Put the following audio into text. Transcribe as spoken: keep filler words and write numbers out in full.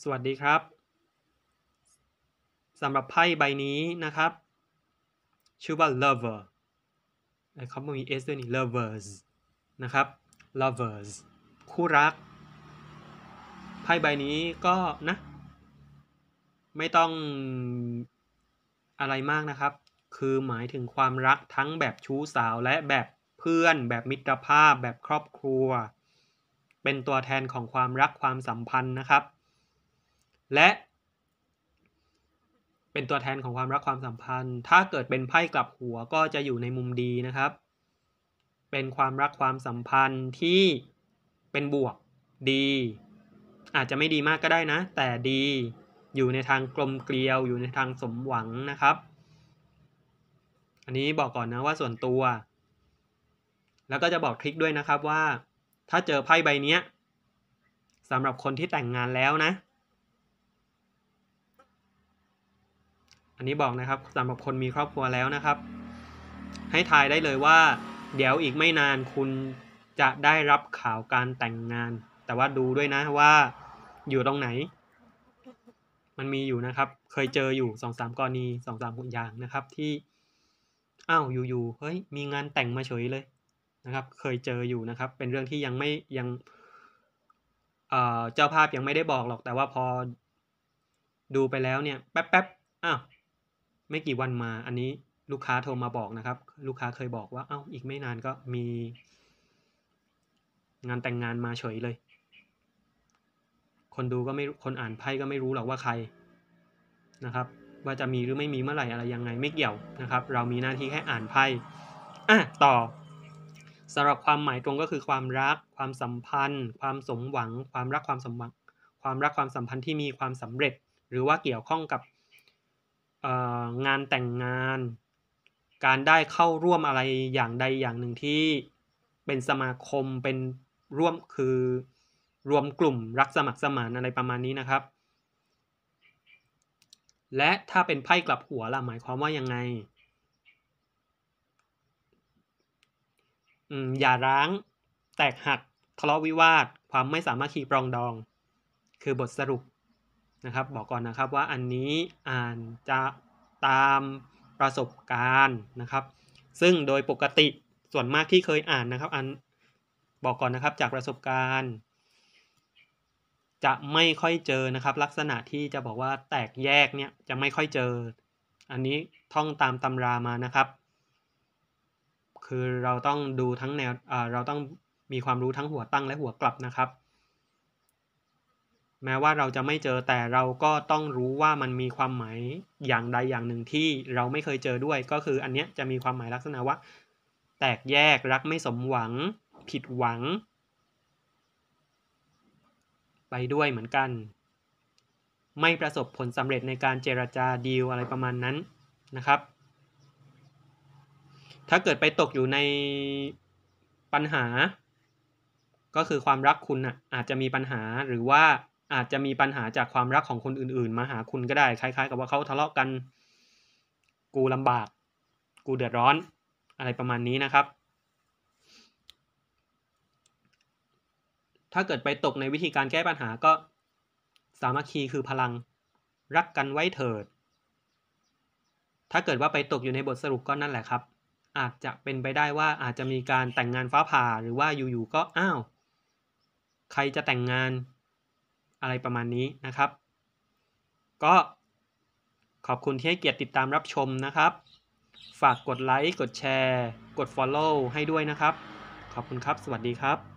สวัสดีครับสำหรับไพ่ใบนี้นะครับชื่อว่า lover เขามี s ด้วยนี่ lovers นะครับ lovers คู่รักไพ่ใบนี้ก็นะไม่ต้องอะไรมากนะครับคือหมายถึงความรักทั้งแบบชู้สาวและแบบเพื่อนแบบมิตรภาพแบบครอบครัวเป็นตัวแทนของความรักความสัมพันธ์นะครับและเป็นตัวแทนของความรักความสัมพันธ์ถ้าเกิดเป็นไพ่กลับหัวก็จะอยู่ในมุมดีนะครับเป็นความรักความสัมพันธ์ที่เป็นบวกดีอาจจะไม่ดีมากก็ได้นะแต่ดีอยู่ในทางกลมเกลียวอยู่ในทางสมหวังนะครับอันนี้บอกก่อนนะว่าส่วนตัวแล้วก็จะบอกทริคด้วยนะครับว่าถ้าเจอไพ่ใบนี้สำหรับคนที่แต่งงานแล้วนะอันนี้บอกนะครับสำหรับคนมีครอบครัวแล้วนะครับให้ทายได้เลยว่าเดี๋ยวอีกไม่นานคุณจะได้รับข่าวการแต่งงานแต่ว่าดูด้วยนะว่าอยู่ตรงไหนมันมีอยู่นะครับเคยเจออยู่ สองสาม กรณี สองสาม อย่างนะครับที่อ้าวอยู่ๆเฮ้ยมีงานแต่งมาเฉยเลยนะครับเคยเจออยู่นะครับเป็นเรื่องที่ยังไม่ยังเอ่อเจ้าภาพยังไม่ได้บอกหรอกแต่ว่าพอดูไปแล้วเนี่ยแป๊บๆอ้าวไม่กี่วันมาอันนี้ลูกค้าโทรมาบอกนะครับลูกค้าเคยบอกว่าอ้าวอีกไม่นานก็มีงานแต่งงานมาเฉยเลยคนดูก็ไม่คนอ่านไพ่ก็ไม่รู้หรอกว่าใครนะครับว่าจะมีหรือไม่มีเมื่อไหร่อะไรยังไงไม่เกี่ยวนะครับเรามีหน้าที่แค่อ่านไพ่อ่ะต่อสำหรับความหมายตรงก็คือความรักความสัมพันธ์ความสมหวังความรักความสมหวังความรักความสัมพันธ์ที่มีความสำเร็จหรือว่าเกี่ยวข้องกับงานแต่งงานการได้เข้าร่วมอะไรอย่างใดอย่างหนึ่งที่เป็นสมาคมเป็นร่วมคือรวมกลุ่มรักสมัครสมานอะไรประมาณนี้นะครับและถ้าเป็นไพ่กลับหัวล่ะหมายความว่ายังไงอืมอย่าร้างแตกหักทะเลาะวิวาทความไม่สามารถคีปรองดองคือบทสรุปนะครับบอกก่อนนะครับว่าอันนี้อ่านจะตามประสบการณ์นะครับซึ่งโดยปกติส่วนมากที่เคยอ่านนะครับอันบอกก่อนนะครับจากประสบการณ์จะไม่ค่อยเจอนะครับลักษณะที่จะบอกว่าแตกแยกเนี่ยจะไม่ค่อยเจออันนี้ท่องตามตำรามานะครับคือเราต้องดูทั้งแนวเราต้องมีความรู้ทั้งหัวตั้งและหัวกลับนะครับแม้ว่าเราจะไม่เจอแต่เราก็ต้องรู้ว่ามันมีความหมายอย่างใดอย่างหนึ่งที่เราไม่เคยเจอด้วยก็คืออันเนี้ยจะมีความหมายลักษณะว่าแตกแยกรักไม่สมหวังผิดหวังไปด้วยเหมือนกันไม่ประสบผลสำเร็จในการเจรจาดีลอะไรประมาณนั้นนะครับถ้าเกิดไปตกอยู่ในปัญหาก็คือความรักคุณน่ะอาจจะมีปัญหาหรือว่าอาจจะมีปัญหาจากความรักของคนอื่นๆมาหาคุณก็ได้คล้ายๆกับว่าเขาทะเลาะกันกูลำบากกูเดือดร้อนอะไรประมาณนี้นะครับถ้าเกิดไปตกในวิธีการแก้ปัญหาก็สามัคคีคือพลังรักกันไว้เถิดถ้าเกิดว่าไปตกอยู่ในบทสรุปก็นั่นแหละครับอาจจะเป็นไปได้ว่าอาจจะมีการแต่งงานฟ้าผ่าหรือว่าอยู่ๆก็อ้าวใครจะแต่งงานอะไรประมาณนี้นะครับก็ขอบคุณที่ให้เกียรติติดตามรับชมนะครับฝากกดไลค์กดแชร์กด follow ให้ด้วยนะครับขอบคุณครับสวัสดีครับ